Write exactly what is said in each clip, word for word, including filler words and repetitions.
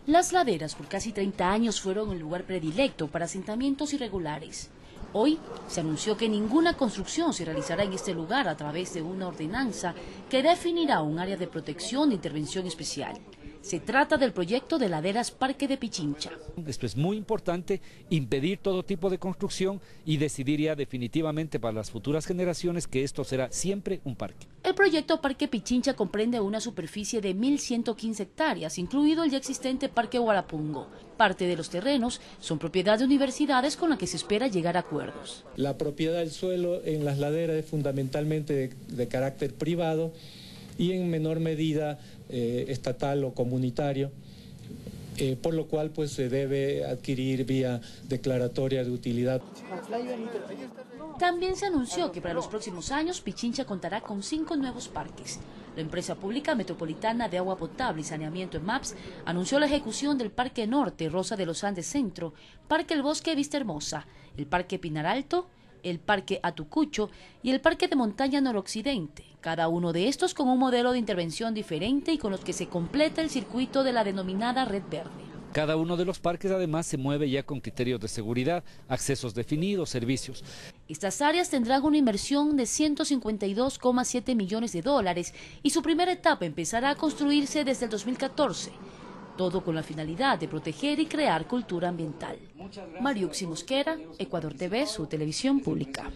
Las laderas por casi treinta años fueron el lugar predilecto para asentamientos irregulares. Hoy se anunció que ninguna construcción se realizará en este lugar a través de una ordenanza que definirá un área de protección de intervención especial. Se trata del proyecto de laderas Parque de Pichincha. Esto es muy importante, impedir todo tipo de construcción y decidir ya definitivamente para las futuras generaciones que esto será siempre un parque. El proyecto Parque Pichincha comprende una superficie de mil ciento quince hectáreas, incluido el ya existente Parque Huarapungo. Parte de los terrenos son propiedad de universidades con las que se espera llegar a acuerdos. La propiedad del suelo en las laderas es fundamentalmente de, de carácter privado y en menor medida eh, estatal o comunitario, eh, por lo cual pues se debe adquirir vía declaratoria de utilidad. También se anunció que para los próximos años Pichincha contará con cinco nuevos parques. La empresa pública metropolitana de agua potable y saneamiento EMAPS anunció la ejecución del Parque Norte Rosa de los Andes Centro, Parque El Bosque Vista Hermosa, el Parque Pinar Alto, el Parque Atucucho y el Parque de Montaña Noroccidente, cada uno de estos con un modelo de intervención diferente y con los que se completa el circuito de la denominada Red Verde. Cada uno de los parques además se mueve ya con criterios de seguridad, accesos definidos, servicios. Estas áreas tendrán una inversión de ciento cincuenta y dos coma siete millones de dólares y su primera etapa empezará a construirse desde el dos mil catorce. Todo con la finalidad de proteger y crear cultura ambiental. Mariuxi Mosquera, Ecuador T V, su televisión pública.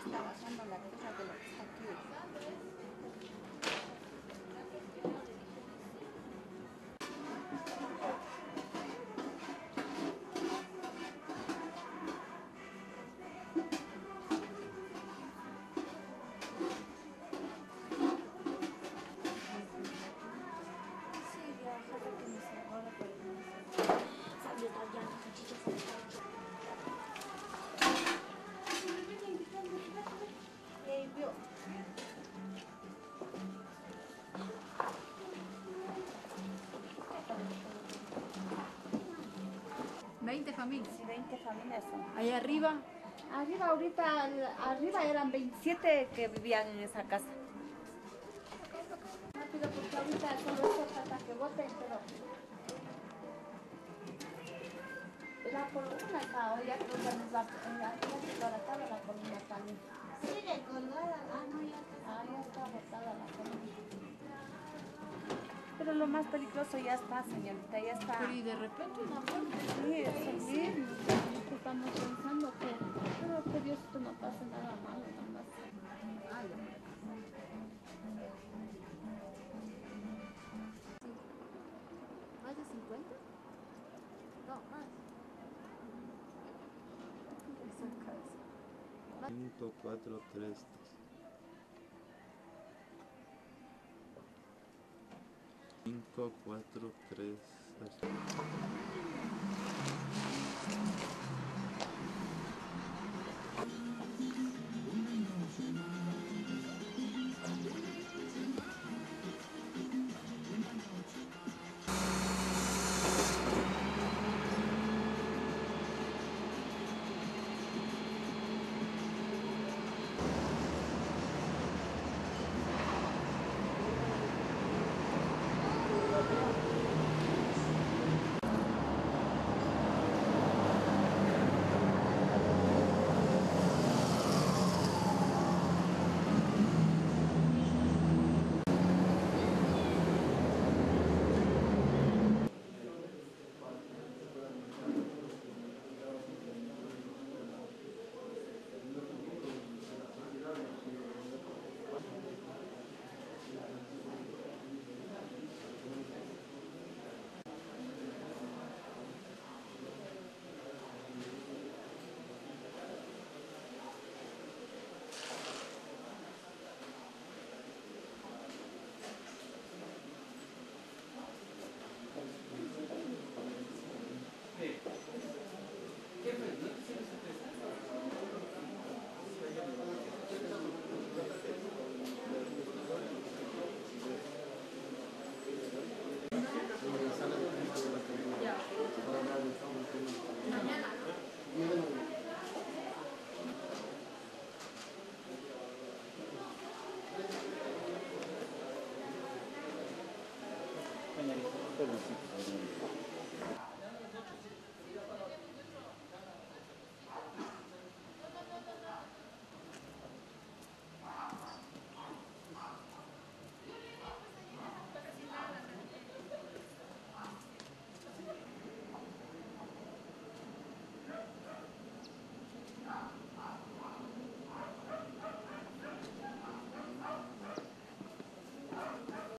está bajando la tierra de lo que está aquí. veinte familias. Sí, veinte familias son. Allá arriba. Arriba ahorita, arriba eran veintisiete que vivían en esa casa. Rápido porque ahorita solo eso hasta que voten, pero... La columna está, hoy ya creo que nos va a desbaratada la columna también. Sigue colgada, ah no, ya está. Ah, ya está botada la columna. Pero lo más peligroso ya está, señorita, ya está. Pero y de repente una muerte. Sí, eso mismo. Nosotros estamos pensando que, pero que Dios esto no pase nada malo, nada más. Ay, hombre. ¿Más de cincuenta? No, más. cinco, cuatro, tres. cinco, cuatro, tres.